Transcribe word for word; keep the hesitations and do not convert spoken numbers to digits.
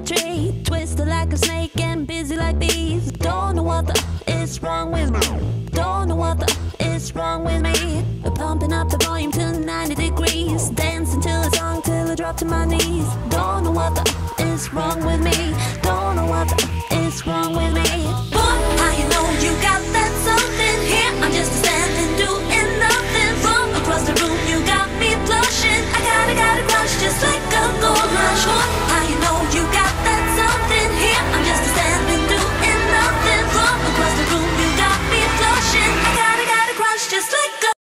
tree, twisted like a snake and busy like bees. Don't know what the is wrong with me. Don't know what the is wrong with me. Pumping up the volume to ninety degrees, dancing to a song till I drop to my knees. Don't know what the is wrong with me. Don't know what the is wrong with me.